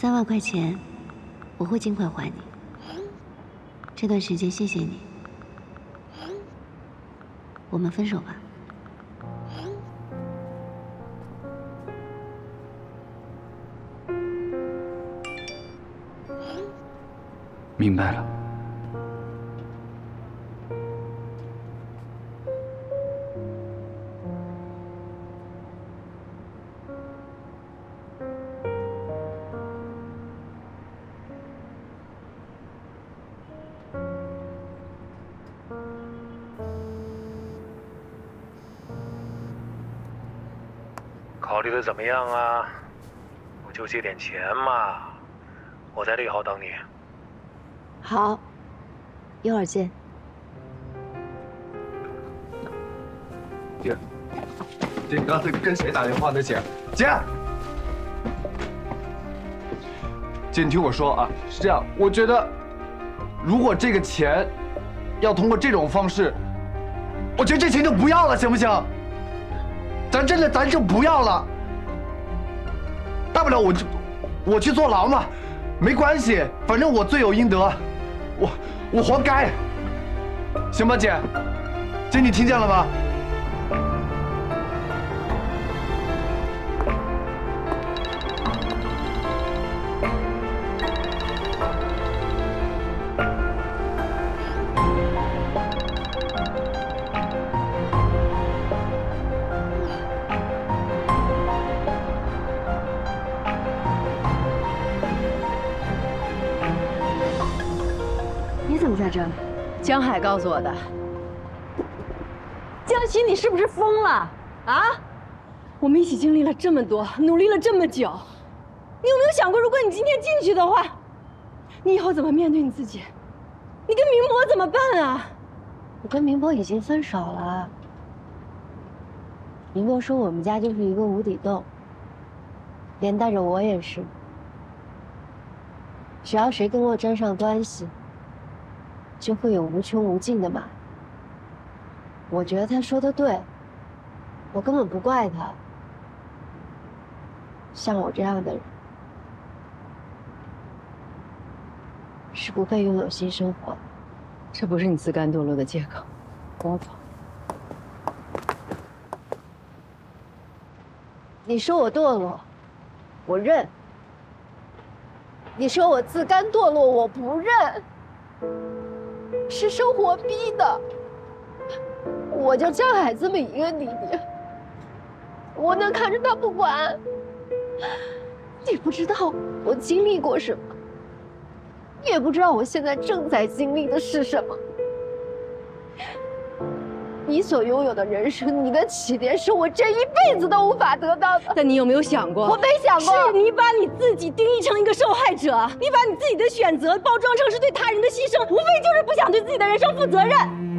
3万块钱，我会尽快还你。这段时间谢谢你，我们分手吧。 明白了。 考虑的怎么样啊？我就借点钱嘛，我在6号等你。 好，一会儿见。 姐，姐，你刚才跟谁打电话呢？姐，姐，姐，你听我说啊，是这样，我觉得，如果这个钱要通过这种方式，我觉得这钱就不要了，行不行？咱就不要了，大不了我去坐牢嘛，没关系，反正我罪有应得，我活该，行吧，姐，姐你听见了吗？ 你怎么在这儿？ 江海告诉我的。江西，你是不是疯了啊？我们一起经历了这么多，努力了这么久，你有没有想过，如果你今天进去的话，你以后怎么面对你自己？你跟明博怎么办啊？ 我跟明博已经分手了。明博说我们家就是一个无底洞，连带着我也是。只要谁跟我沾上关系，就会有无穷无尽的骂。我觉得他说的对，我根本不怪他。像我这样的人，是不配拥有新生活的。 这不是你自甘堕落的借口。跟我走。 你说我堕落，我认；你说我自甘堕落，我不认。是生活逼的。我就江海这么一个弟弟，我能看着他不管？你不知道我经历过什么，也不知道我现在正在经历的是什么。你所拥有的人生，你的起点，是我这一辈子都无法得到的。 但你有没有想过？ 我没想过。 是你把你自己定义成一个受害者，你把你自己的选择包装成是对他人的牺牲，无非就是不想对自己的人生负责任。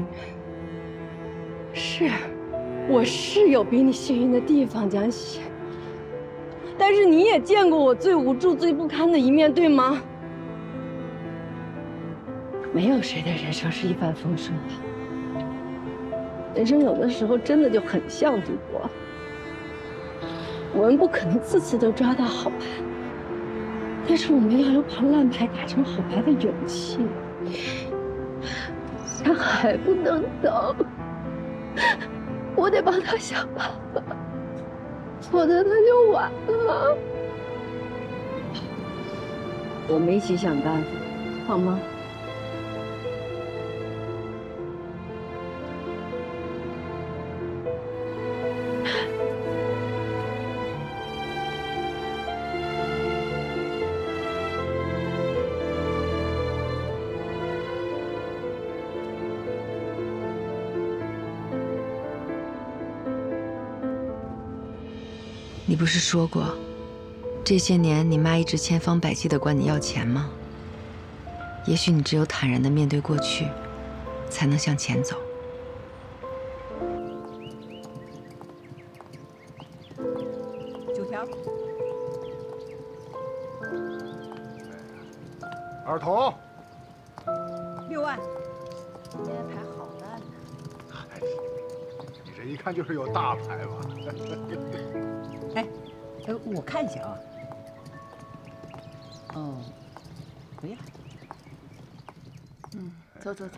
是，我是有比你幸运的地方，江西。但是你也见过我最无助、最不堪的一面，对吗？没有谁的人生是一帆风顺的。人生有的时候真的就很像赌博，我们不可能次次都抓到好牌，但是我们要有把烂牌打成好牌的勇气。江海不能等，我得帮他想办法，否则他就完了。我们一起想办法，好吗？ 你不是说过，这些年你妈一直千方百计地管你要钱吗？也许你只有坦然地面对过去，才能向前走。 9条。 二童。 6万。今天牌好烂呐。 嗨，你这一看就是有大牌嘛。 哎，我看一下啊。 哦，回来。 走走走。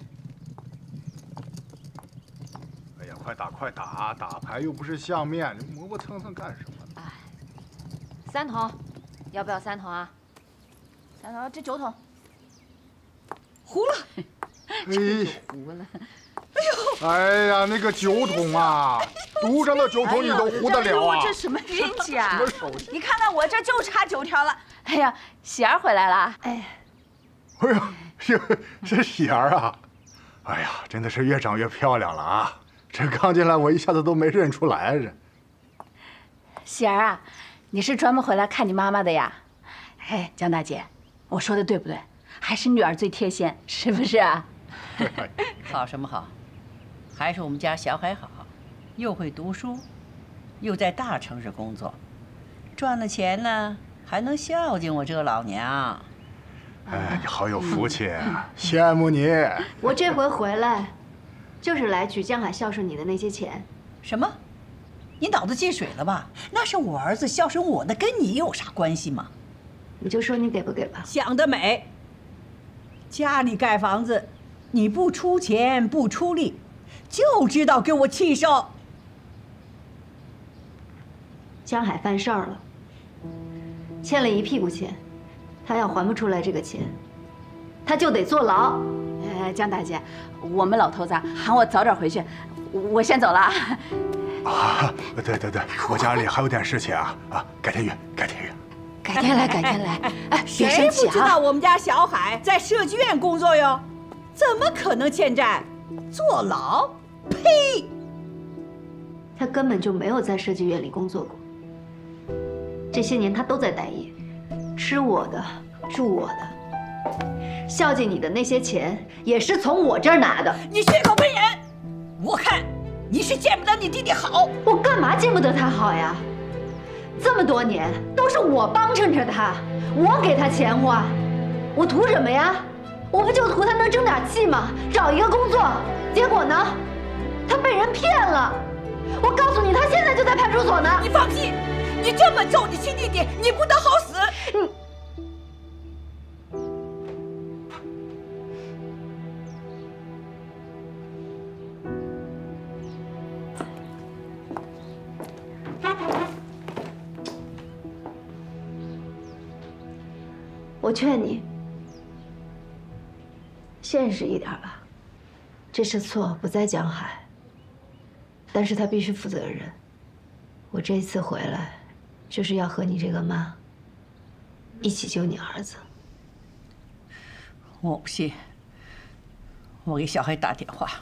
哎呀，快打快打，打牌又不是相面，磨磨蹭蹭干什么呢？ 哎，3桶，要不要3桶啊？3桶，这9桶。 糊了。 哎， 糊了。 哎呀，那个9桶啊，独上的9桶你都糊得了啊？ 这什么运气啊！ 什么手气？ 你看看我这就差9条了。哎呀，喜儿回来了。 哎呀，是喜儿啊！哎呀，真的是越长越漂亮了啊！这刚进来我一下子都没认出来这。 喜儿啊，你是专门回来看你妈妈的呀？哎，江大姐，我说的对不对？还是女儿最贴心，是不是啊？ 好什么好？还是我们家小海好，又会读书，又在大城市工作，赚了钱呢，还能孝敬我这个老娘。 哎，你好有福气，羡慕你。 我这回回来，就是来取江海孝顺你的那些钱。 什么？你脑子进水了吧？那是我儿子孝顺我的，跟你有啥关系吗？ 你就说你给不给吧。 想得美！家里盖房子，你不出钱不出力，就知道给我气受。 江海犯事儿了，欠了一屁股钱，他要还不出来这个钱，他就得坐牢。 江大姐，我们老头子喊我早点回去，我先走了啊。 啊，对，我家里还有点事情啊，改天约。 改天来。哎，别谁生气啊！ 不知道我们家小海在设计院工作哟？怎么可能欠债？坐牢？呸！ 他根本就没有在设计院里工作过，这些年他都在待业，吃我的，住我的，孝敬你的那些钱也是从我这儿拿的。 你血口喷人！我看你是见不得你弟弟好。 我干嘛见不得他好呀？这么多年都是我帮衬着他，我给他钱花，我图什么呀？我不就图他能争点气吗？找一个工作，结果呢，他被人骗了。我告诉你，他现在就在派出所呢。 你放屁！你这么揍你亲弟弟，你不得好死！ 我劝你现实一点吧，这次错不在江海，但是他必须负责任。我这一次回来，就是要和你这个妈一起救你儿子。 我不信，我给小海打电话。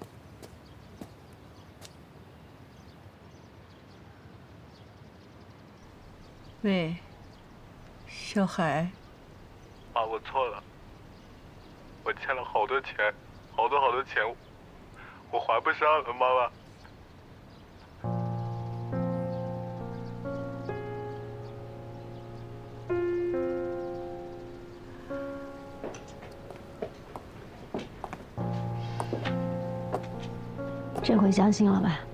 喂，小海。 妈，我错了，我欠了好多钱，好多钱，我还不上了，妈妈。 这回相信了吧？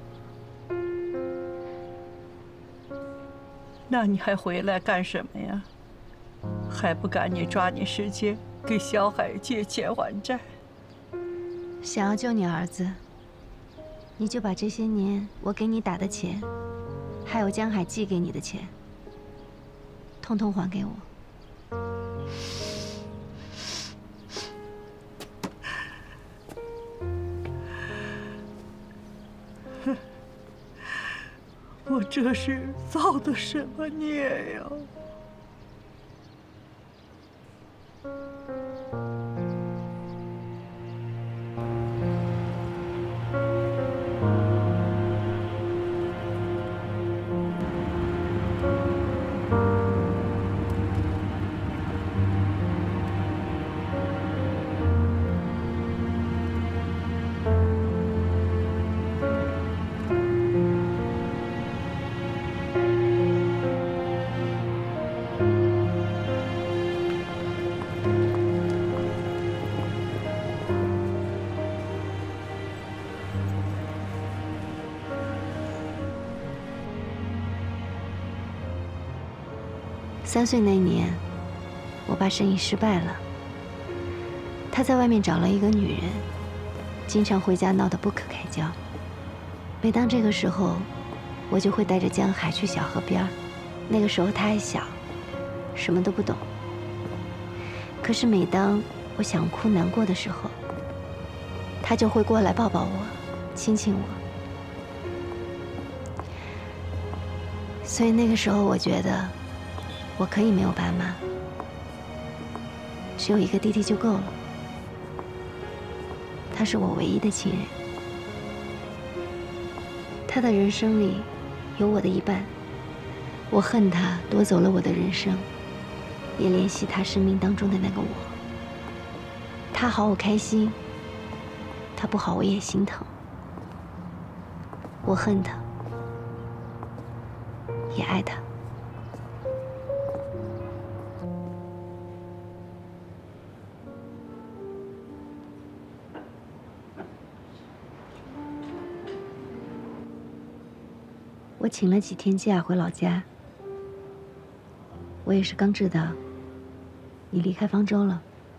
那你还回来干什么呀？还不赶紧抓紧时间给小海借钱还债？ 想要救你儿子，你就把这些年我给你打的钱，还有江海寄给你的钱，统统还给我。 我这是造的什么孽呀？ 3岁那年， 我爸生意失败了，他在外面找了一个女人，经常回家闹得不可开交。每当这个时候，我就会带着江海去小河边。那个时候他还小，什么都不懂。可是每当我想哭难过的时候，他就会过来抱抱我，亲亲我。所以那个时候我觉得，我可以没有爸妈，只有一个弟弟就够了。他是我唯一的亲人，他的人生里有我的一半。我恨他夺走了我的人生，也怜惜他生命当中的那个我。他好我开心，他不好我也心疼。我恨他，也爱他。我请了几天假回老家。我也是刚知道你离开方舟了。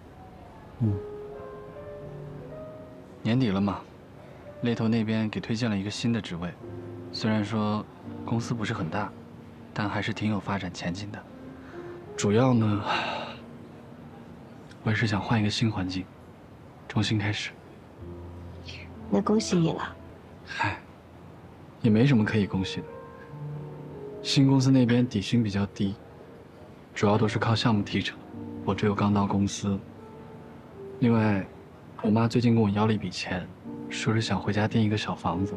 年底了嘛，猎头那边给推荐了一个新的职位，虽然说公司不是很大，但还是挺有发展前景的。主要呢，我也是想换一个新环境，重新开始。 那恭喜你了。 嗨，也没什么可以恭喜的。新公司那边底薪比较低，主要都是靠项目提成，我这又刚到公司。另外，我妈最近跟我要了一笔钱，说是想回家订一个小房子。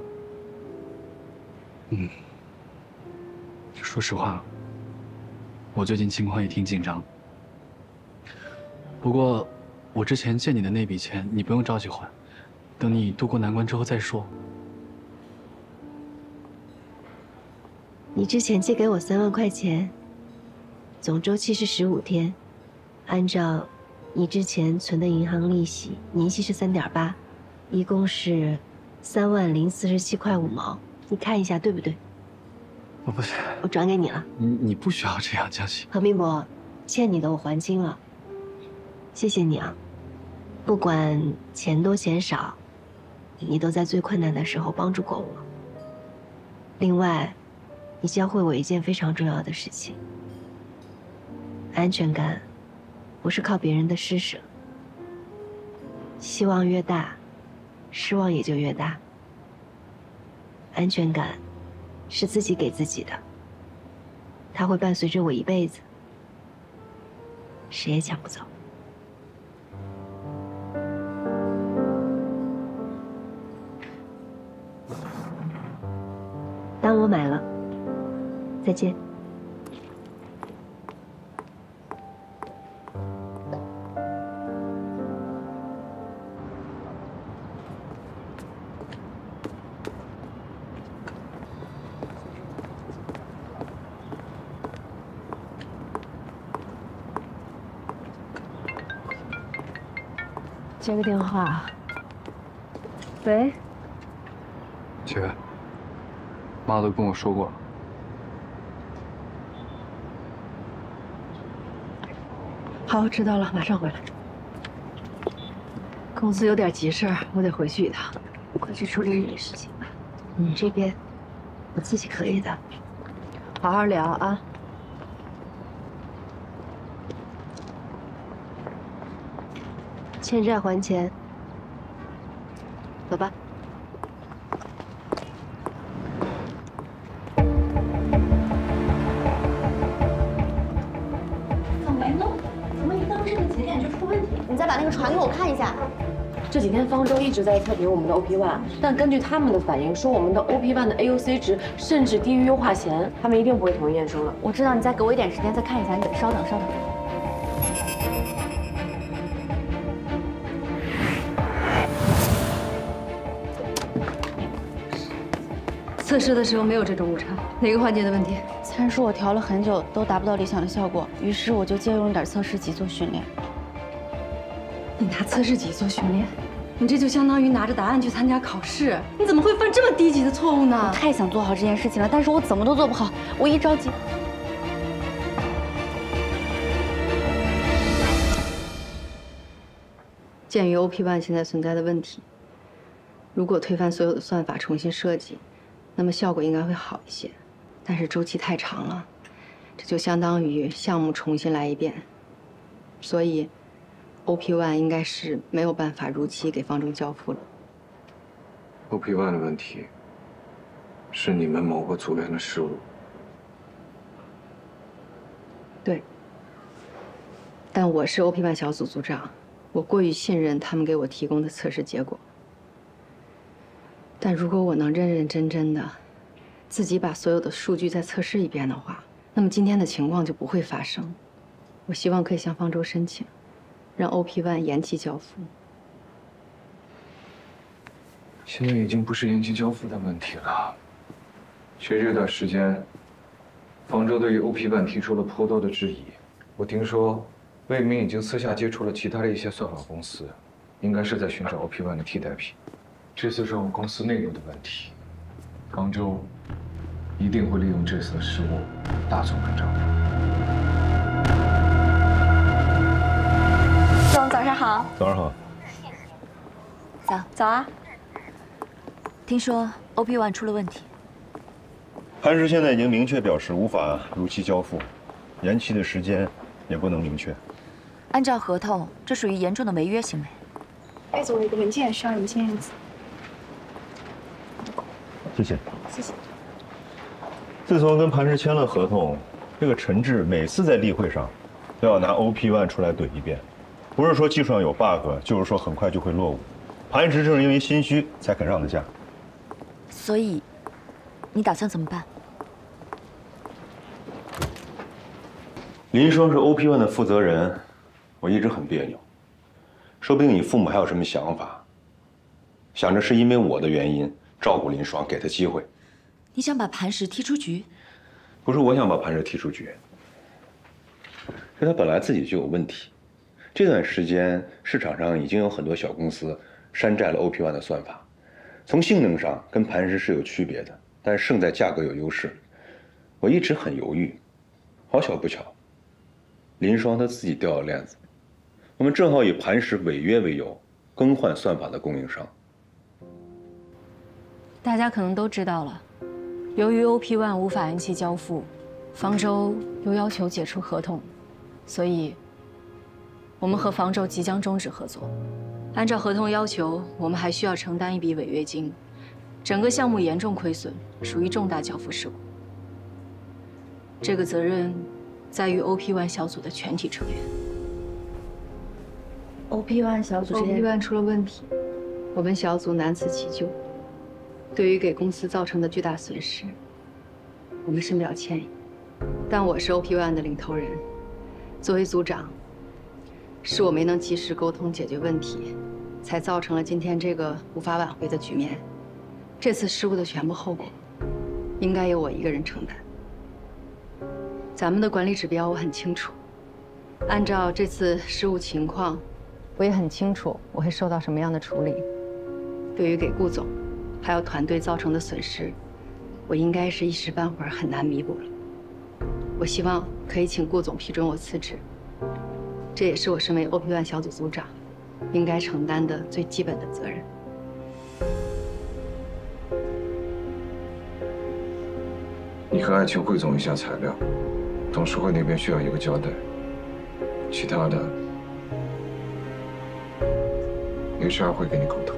说实话，我最近情况也挺紧张。不过，我之前借你的那笔钱，你不用着急还，等你渡过难关之后再说。 你之前借给我3万块钱，总周期是15天，按照你之前存的银行利息，年息是3.8，一共是3万047块5毛。你看一下对不对？ 不是， 我转给你了。 你不需要这样，江西。 何明博，欠你的我还清了，谢谢你啊！不管钱多钱少，你都在最困难的时候帮助过我。另外，你教会我一件非常重要的事情：安全感不是靠别人的施舍，希望越大，失望也就越大。安全感是自己给自己的，它会伴随着我一辈子，谁也抢不走。当我买了，再见。接个电话。喂， 姐，妈都跟我说过了。 好，知道了，马上回来。公司有点急事儿，我得回去一趟。 快去处理你的事情吧。这边我自己可以的。 好好聊啊。 欠债还钱，走吧。 怎么了？怎么一到这个节点就出问题？你再把那个船给我看一下。 这几天方舟一直在测评我们的 OP1，但根据他们的反应，说我们的 OP1的 AUC 值甚至低于优化前，他们一定不会同意验收了。 我知道，你再给我一点时间再看一下，你稍等，稍等。 测试的时候没有这种误差，哪个环节的问题？ 参数我调了很久，都达不到理想的效果，于是我就借用了点测试集做训练。 你拿测试集做训练，你这就相当于拿着答案去参加考试，你怎么会犯这么低级的错误呢？ 我太想做好这件事情了，但是我怎么都做不好，我一着急。 鉴于 OP1现在存在的问题，如果推翻所有的算法重新设计，那么效果应该会好一些。但是周期太长了，这就相当于项目重新来一遍。所以 OP1应该是没有办法如期给方舟交付了。 OP1的问题是你们某个组员的失误。 对。但我是 OP1小组组长，我过于信任他们给我提供的测试结果。但如果我能认认真真的自己把所有的数据再测试一遍的话，那么今天的情况就不会发生。我希望可以向方舟申请，让 OP1延期交付。 现在已经不是延期交付的问题了。其实这段时间，方舟对于 OP1提出了颇多的质疑。我听说，魏明已经私下接触了其他的一些算法公司，应该是在寻找 OP1的替代品。这次是我们公司内部的问题，方舟一定会利用这次的失误大做文章。 总，早上好。 早上好。 早啊。听说 OP1出了问题。 磐石现在已经明确表示无法如期交付，延期的时间也不能明确。 按照合同，这属于严重的违约行为。 魏总有一个文件需要你们先认字。 谢谢。 谢谢。 自从跟磐石签了合同，这个陈志每次在例会上都要拿 OP1出来怼一遍，不是说技术上有 bug， 就是说很快就会落伍。磐石正是因为心虚才肯让的价。 所以，你打算怎么办？ 林双是 OP1的负责人，我一直很别扭。说不定你父母还有什么想法，想着是因为我的原因照顾林双，给他机会。 你想把磐石踢出局？ 不是我想把磐石踢出局，是他本来自己就有问题。这段时间市场上已经有很多小公司山寨了 OP1的算法，从性能上跟磐石是有区别的，但是胜在价格有优势。我一直很犹豫，好巧不巧，林双他自己掉了链子。我们正好以磐石违约为由，更换算法的供应商。 大家可能都知道了，由于 OP1无法延期交付，方舟又要求解除合同，所以我们和方舟即将终止合作。按照合同要求，我们还需要承担一笔违约金，整个项目严重亏损，属于重大交付事故。这个责任在于 OP1小组的全体成员。 OP1小组，OP1出了问题，我们小组难辞其咎。对于给公司造成的巨大损失，我们深表歉意。但我是 OP1的领头人，作为组长，是我没能及时沟通解决问题，才造成了今天这个无法挽回的局面。这次失误的全部后果，应该由我一个人承担。咱们的管理指标我很清楚，按照这次失误情况，我也很清楚我会受到什么样的处理。对于给顾总还有团队造成的损失，我应该是一时半会儿很难弥补了。我希望可以请顾总批准我辞职，这也是我身为 OP1小组组长应该承担的最基本的责任。 你和爱情汇总一下材料，董事会那边需要一个交代，其他的 HR 会跟你沟通。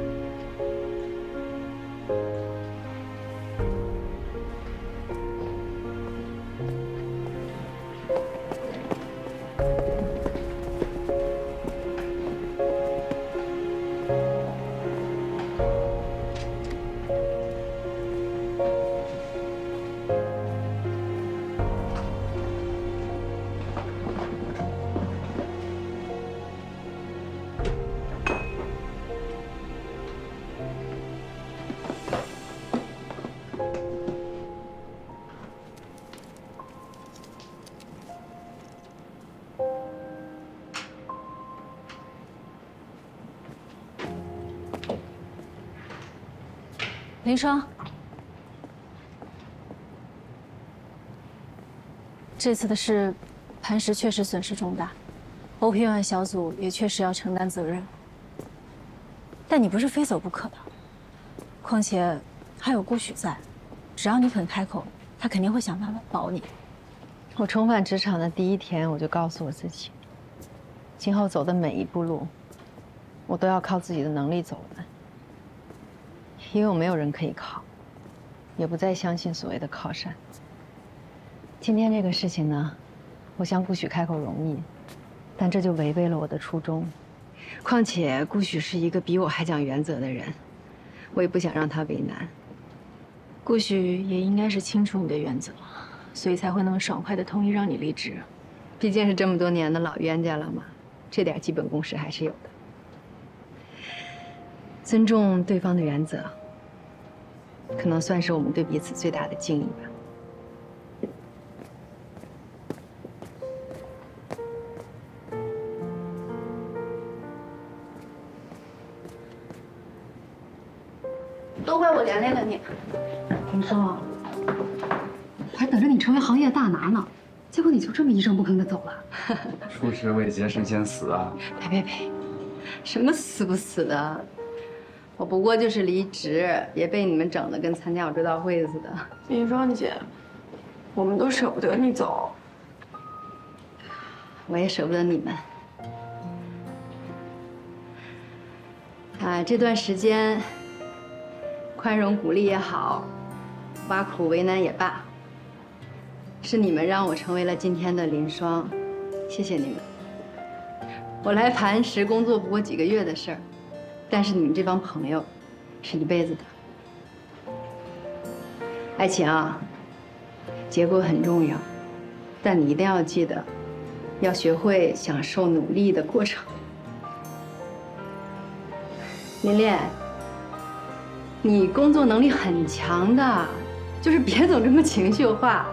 林双，这次的事，磐石确实损失重大，OP1小组也确实要承担责任。 但你不是非走不可的。况且还有顾许在，只要你肯开口，他肯定会想办法保你。 我重返职场的第一天，我就告诉我自己，今后走的每一步路，我都要靠自己的能力走完。因为我没有人可以靠，也不再相信所谓的靠山。今天这个事情呢，我向顾许开口容易，但这就违背了我的初衷。况且顾许是一个比我还讲原则的人，我也不想让他为难。 顾许也应该是清楚你的原则，所以才会那么爽快地同意让你离职。 毕竟是这么多年的老冤家了嘛，这点基本共识还是有的。尊重对方的原则，可能算是我们对彼此最大的敬意吧。 都怪我连累了你。 听说，我还等着你成为行业大拿呢，结果你就这么一声不吭的走了。 出师未捷身先死啊！ 呸，什么死不死的？我不过就是离职，别被你们整得跟参加我追悼会似的。 林芳姐，我们都舍不得你走。 我也舍不得你们。这段时间，宽容鼓励也好，挖苦为难也罢，是你们让我成为了今天的林双，谢谢你们。我来磐石工作不过几个月的事儿，但是你们这帮朋友，是一辈子的。爱情啊，结果很重要，但你一定要记得，要学会享受努力的过程。琳琳，你工作能力很强的，就是别总这么情绪化。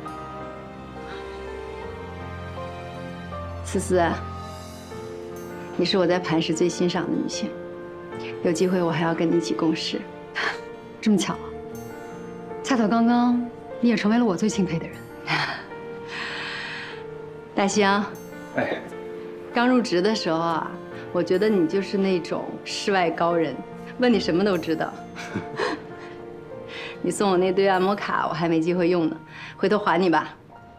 思思，你是我在磐石最欣赏的女性，有机会我还要跟你一起共事。 这么巧啊，恰巧刚刚你也成为了我最钦佩的人。 大兴， 哎， 刚入职的时候啊，我觉得你就是那种世外高人，问你什么都知道。你送我那堆按摩卡，我还没机会用呢，回头还你吧。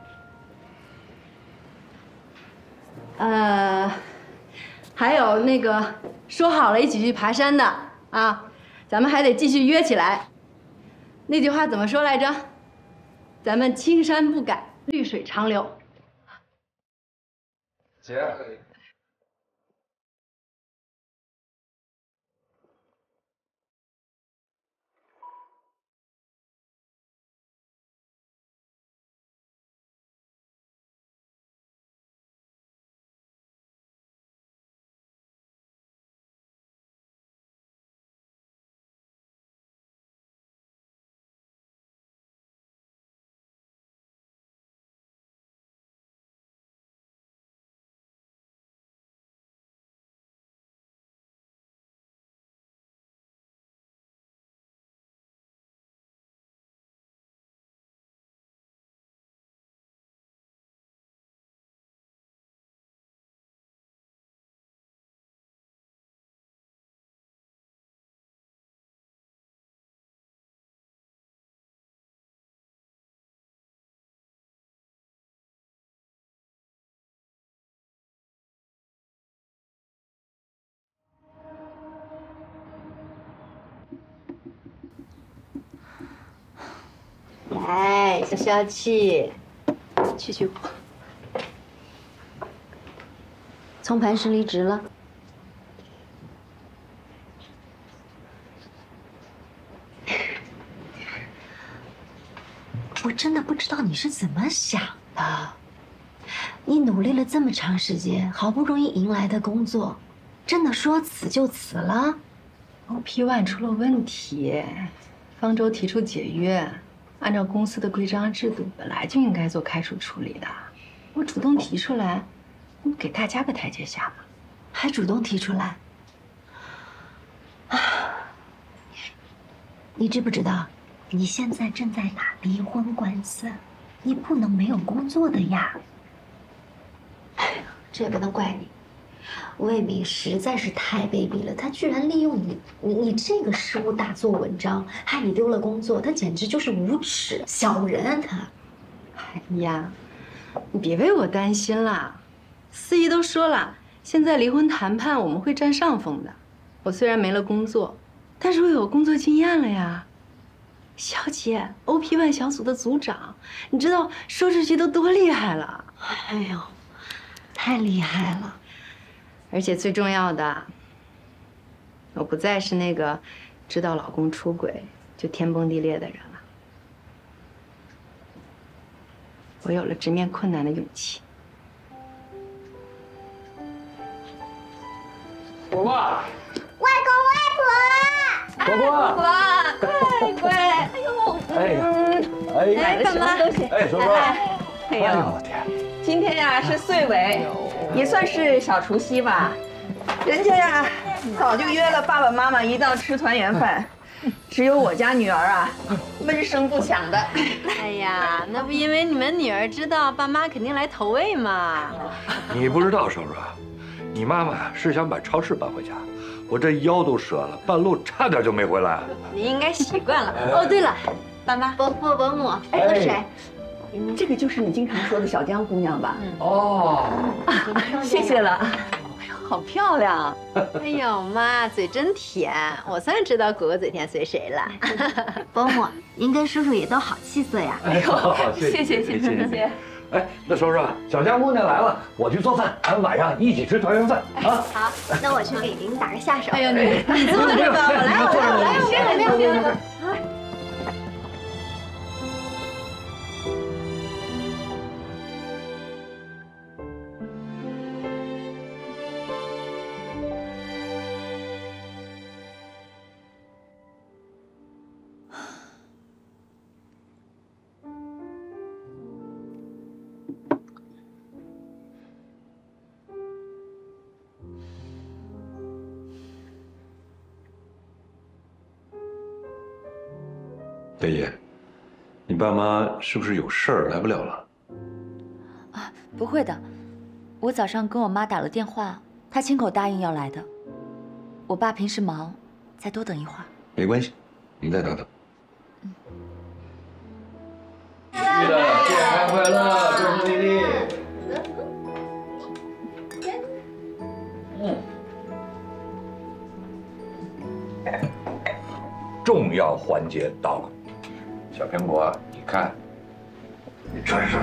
还有那个说好了一起去爬山的啊，咱们还得继续约起来。那句话怎么说来着？咱们青山不改，绿水长流。 姐。 来，消消气，去火。 从磐石离职了。我真的不知道你是怎么想的。你努力了这么长时间，好不容易迎来的工作，真的说辞就辞了 ？OP1 出了问题，方舟提出解约。按照公司的规章制度，本来就应该做开除处理的。我主动提出来，给大家个台阶下嘛。 还主动提出来？你知不知道，你现在正在打离婚官司，你不能没有工作的呀。哎呀，这也不能怪你， 魏明实在是太卑鄙了，他居然利用你这个失误大做文章，害你丢了工作，他简直就是无耻小人他。 哎呀，你别为我担心了，司仪都说了，现在离婚谈判我们会占上风的。我虽然没了工作，但是我有工作经验了呀。小姐 ，OP1 小组的组长，你知道说出去都多厉害了。 哎呦，太厉害了！ 而且最重要的，我不再是那个知道老公出轨就天崩地裂的人了。我有了直面困难的勇气。 婆婆， 外公外婆， 婆婆， 乖乖，哎呦， 哎呀，哎呀， 干嘛？ 哎，说说， 哎呦，我天，今天呀是岁尾，也算是小除夕吧。人家呀早就约了爸爸妈妈一道吃团圆饭，只有我家女儿啊闷声不响的。 哎呀，那不因为你们女儿知道爸妈肯定来投喂嘛。 你不知道，叔叔，你妈妈是想把超市搬回家，我这腰都折了，半路差点就没回来。 你应该习惯了。 哦，对了， 爸妈、 伯父、伯母，还有谁？ 这个就是你经常说的小江姑娘吧？ 哦， 谢谢了。哎呦，好漂亮！ 哎呦妈，嘴真甜，我算知道果果嘴甜随谁了。 伯母，您跟叔叔也都好气色呀。 哎呦， 谢谢。 哎，那叔叔，小江姑娘来了，我去做饭，咱们晚上一起吃团圆饭啊！ 好，那我去给您打个下手。 哎呦，你坐着吧，我来。 行。 贝爷，你爸妈是不是有事儿来不了了？ 啊，不会的，我早上跟我妈打了电话，她亲口答应要来的。我爸平时忙，再多等一会儿。 没关系，你再等等。 玉的健康快乐，顺顺利利。重要环节到了，小苹果，你看，你穿上。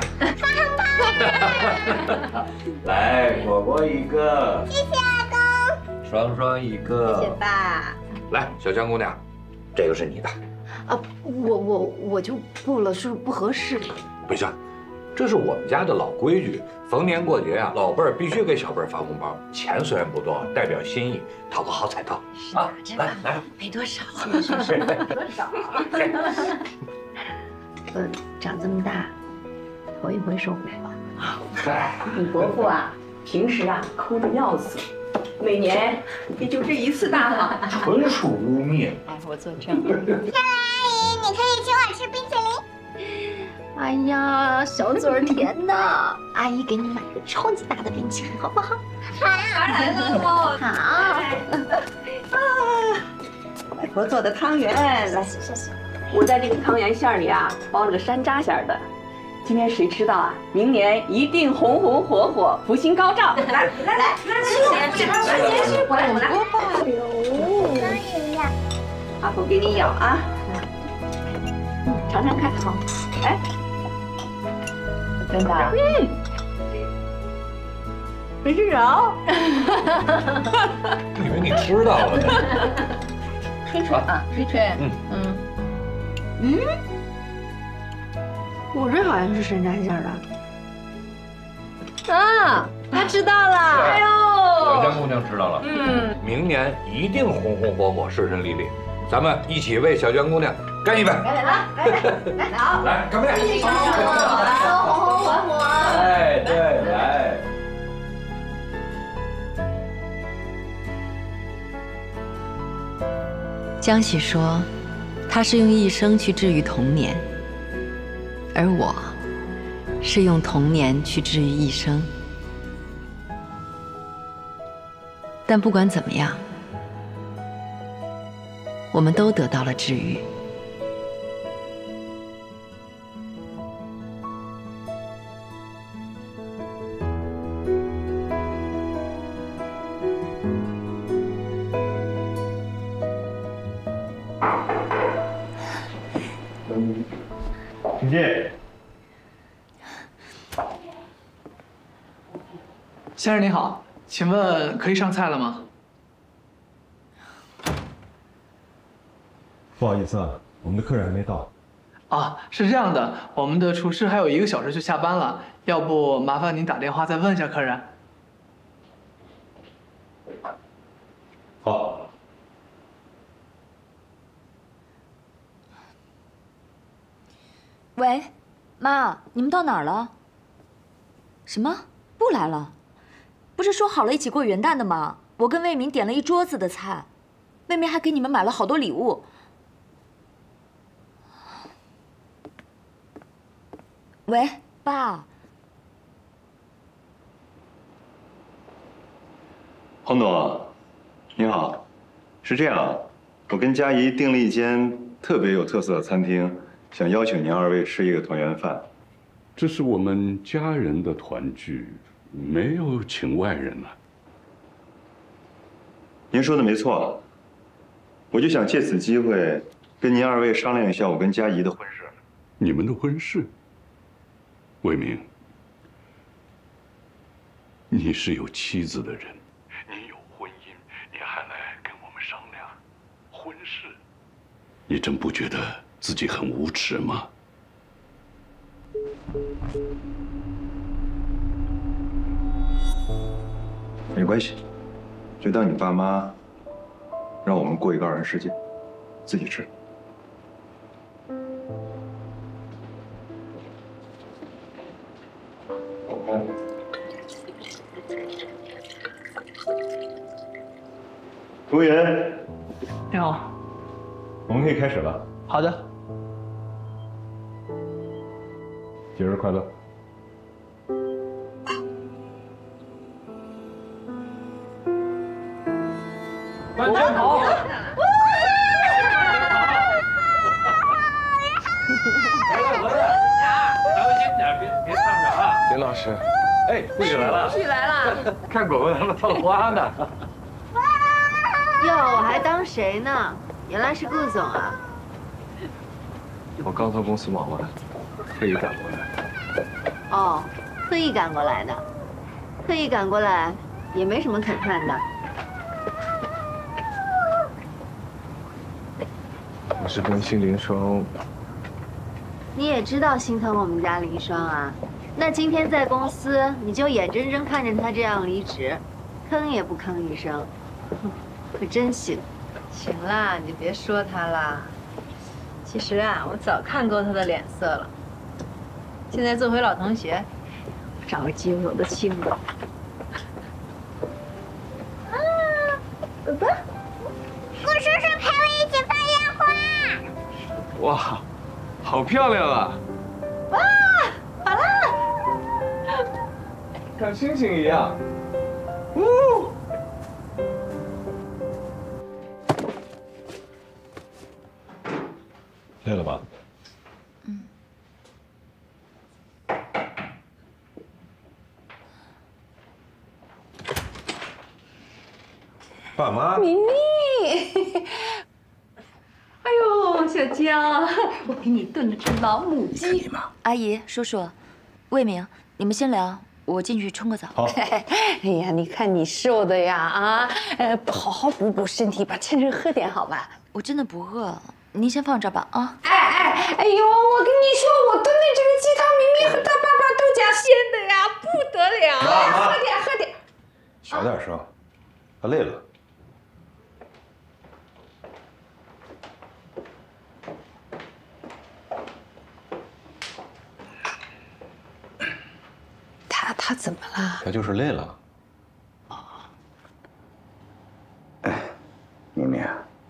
来，果果一个， 谢谢阿公。 双双一个， 谢谢爸。 来，小江姑娘，这个是你的。 啊，我就不了，叔叔不合适。 不行，这是我们家的老规矩，逢年过节啊，老辈儿必须给小辈儿发红包。钱虽然不多，代表心意，讨个好彩头啊！来， 没多少， 是没多少。长这么大，头一回受贿吧？ 你伯父啊，平时啊抠着要死，每年也就这一次大好。 纯属污蔑。 哎，我作证。 漂亮阿姨，你可以请我吃冰淇淋。 哎呀，小嘴儿甜的，阿姨给你买个超级大的冰淇淋，好不好？ 好，来了好。 外婆做的汤圆，来，我在这个汤圆馅里啊包了个山楂馅的。今天谁吃到啊？明年一定红红火火，福星高照。来，我来。阿婆给你咬啊，尝尝看。好，哎，真的。没吃着。 以为你吃到了呢。 吹啊，吹。 我这好像是山楂馅的。 啊，他知道了。 哎呦， 小江姑娘知道了。明年一定红红火火，顺顺利利。咱们一起为小江姑娘干一杯！ 来，好， 来，干杯！ 红红火火。 哎，对，来。 江喜说，他是用一生去治愈童年，而我是用童年去治愈一生。 但不管怎么样，我们都得到了治愈。 请进。 先生您好，请问可以上菜了吗？ 不好意思啊，我们的客人还没到。 啊，是这样的，我们的厨师还有1个小时就下班了，要不麻烦您打电话再问一下客人。 好。 喂，妈，你们到哪儿了？什么？不来了？不是说好了一起过元旦的吗？我跟魏明点了一桌子的菜，魏明还给你们买了好多礼物。喂，爸。 洪总，您好，是这样，我跟佳怡订了一间特别有特色的餐厅，想邀请您2位吃一个团圆饭。 这是我们家人的团聚，没有请外人啊。 您说的没错，我就想借此机会跟您2位商量一下我跟佳怡的婚事。 你们的婚事？魏明，你是有妻子的人，你有婚姻，你还来跟我们商量婚事？你真不觉得自己很无耻吗？ 没关系，就当你爸妈让我们过一个2人世界，自己吃。服务员， 你好， 我们可以开始了。 好的。 节日快乐！ 慢点跑！小心点，别烫着啊！ 林老师， 哎，护士来了， 护士来了， 看狗狗他们套花呢。 哟，我还当谁呢？原来是顾总啊！ 我刚从公司忙完，特意赶过来。 哦，特意赶过来的，特意赶过来也没什么可看的。 我是关心林双。 你也知道心疼我们家林双啊，那今天在公司你就眼睁睁看着他这样离职，吭也不吭一声，可真行。 行啦，你就别说他啦。其实啊，我早看够他的脸色了。现在做回老同学，找个机会我都亲了。 啊，爸爸，顾叔叔陪我一起放烟花。 哇，好漂亮啊！ 哇，好了， 像星星一样。呜。 累了吧？爸妈， 明明，哎呦，小江，我给你炖了只老母鸡。 阿姨、叔叔，魏明，你们先聊，我进去冲个澡。 好。 哎呀，你看你瘦的呀啊，好好补补身体，把趁热喝点好吧。 我真的不饿，您先放这儿吧啊。 哎呦，我跟你说，我炖的这个鸡汤明明和他爸爸都加鲜的呀，不得了！喝点喝点。 小点声，他累了。 他怎么了？ 他就是累了。 明明，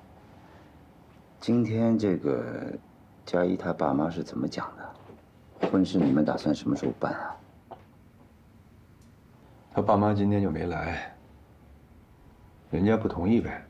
今天这个佳怡她爸妈是怎么讲的？婚事你们打算什么时候办啊？ 他爸妈今天就没来， 人家不同意呗。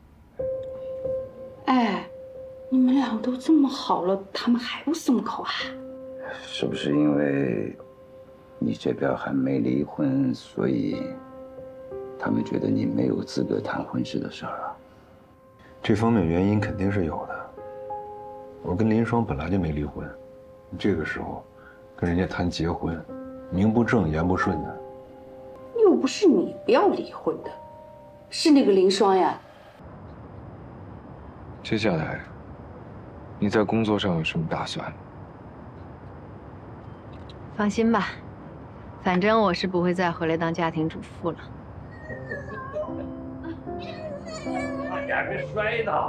哎，你们俩都这么好了，他们还不松口啊？ 是不是因为你这边还没离婚，所以他们觉得你没有资格谈婚事的事儿啊？ 这方面原因肯定是有的。我跟林双本来就没离婚，这个时候跟人家谈结婚，名不正言不顺的。 又不是你不要离婚的，是那个林双呀。 接下来，你在工作上有什么打算？ 放心吧，反正我是不会再回来当家庭主妇了。 差点没摔倒。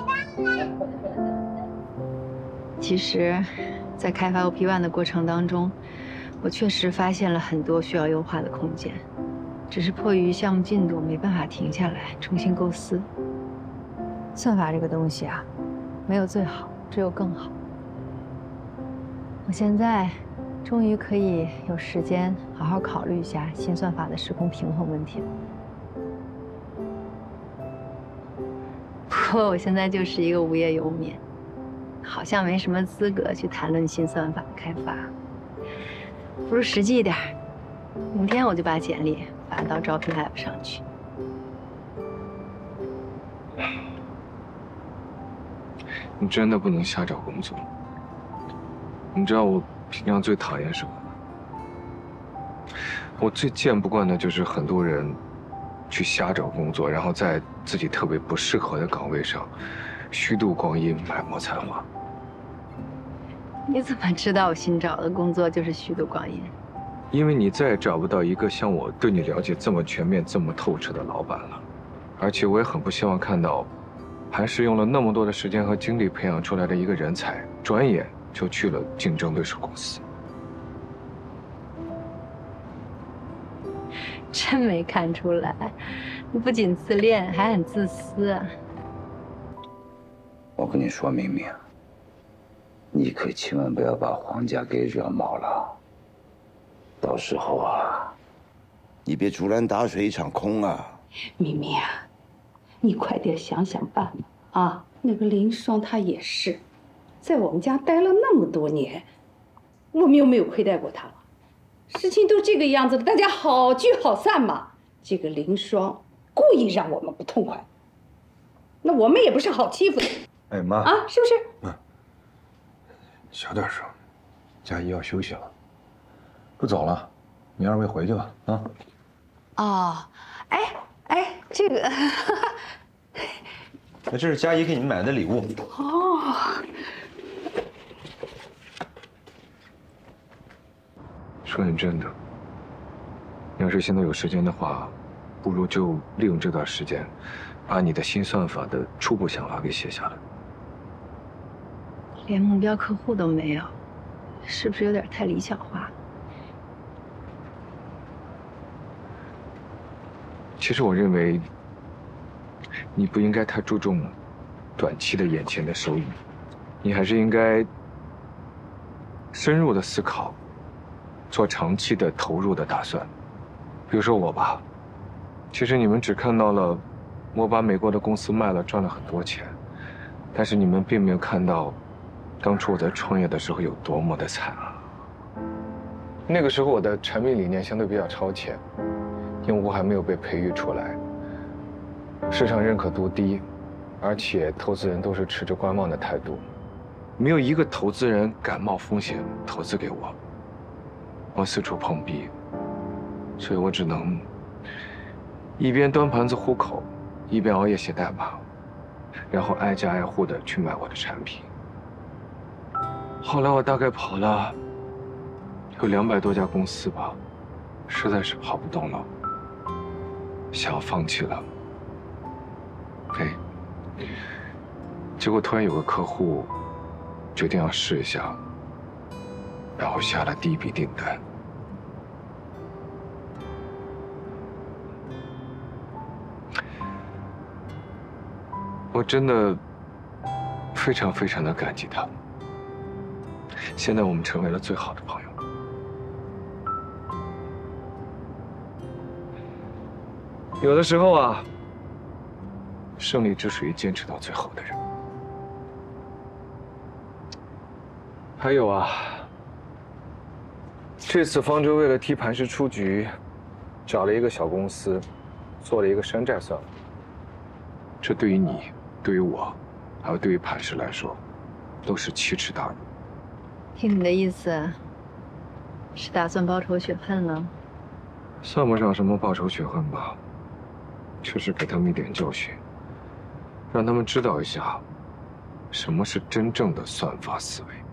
其实，在开发 OP1的过程当中，我确实发现了很多需要优化的空间，只是迫于项目进度没办法停下来重新构思。算法这个东西啊，没有最好，只有更好。我现在终于可以有时间好好考虑一下新算法的时空平衡问题了。不过我现在就是一个无业游民，好像没什么资格去谈论新算法的开发。不如实际一点，明天我就把简历发到招聘 app 上去。 你真的不能瞎找工作。你知道我平常最讨厌什么吗？我最见不惯的就是很多人去瞎找工作，然后在自己特别不适合的岗位上虚度光阴、埋没才华。 你怎么知道我新找的工作就是虚度光阴？ 因为你再也找不到一个像我对你了解这么全面、这么透彻的老板了，而且我也很不希望看到，韩氏用了那么多的时间和精力培养出来的一个人才，转眼就去了竞争对手公司。 真没看出来，你不仅自恋，还很自私啊！ 我跟你说，明明，你可千万不要把黄家给惹毛了，到时候啊， 你别竹篮打水一场空啊！ 明明啊，你快点想想办法啊！那个林双她也是，在我们家待了那么多年，我们又没有亏待过她。事情都这个样子了，大家好聚好散嘛。这个林双故意让我们不痛快，那我们也不是好欺负的。 哎妈啊，是不是？ 小点声，佳怡要休息了，不早了，你二位回去吧啊。 哦，哎，这个， 那这是佳怡给你们买的礼物。 哦。 说认真的，要是现在有时间的话，不如就利用这段时间，把你的新算法的初步想法给写下来。 连目标客户都没有，是不是有点太理想化？ 其实我认为，你不应该太注重短期的眼前的收益，你还是应该深入的思考，做长期的投入的打算。比如说我吧，其实你们只看到了我把美国的公司卖了，赚了很多钱，但是你们并没有看到当初我在创业的时候有多么的惨啊。那个时候我的产品理念相对比较超前，用户还没有被培育出来，市场认可度低，而且投资人都是持着观望的态度，没有一个投资人敢冒风险投资给我。我四处碰壁，所以我只能一边端盘子糊口，一边熬夜写代码，然后挨家挨户的去买我的产品。后来我大概跑了有200多家公司吧，实在是跑不动了，想要放弃了。结果突然有个客户决定要试一下，然后下了第一笔订单。我真的非常非常的感激他。现在我们成为了最好的朋友。有的时候啊， 胜利只属于坚持到最后的人。还有啊，这次方舟为了替磐石出局，找了一个小公司，做了一个山寨算法。这对于你、对于我，还有对于磐石来说，都是奇耻大辱。 听你的意思，是打算报仇雪恨了？ 算不上什么报仇雪恨吧，就是给他们一点教训，让他们知道一下，什么是真正的算法思维。